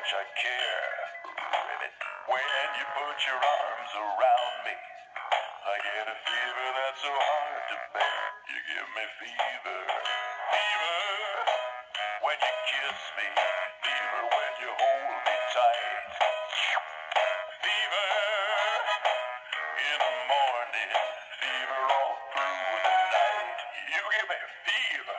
much I care. Ribbit. When you put your arms around me, I get a fever that's so hard to bear. You give me fever. Fever. When you kiss me. Fever when you hold me tight. Fever. In the morning. Fever all through the night. You give me fever.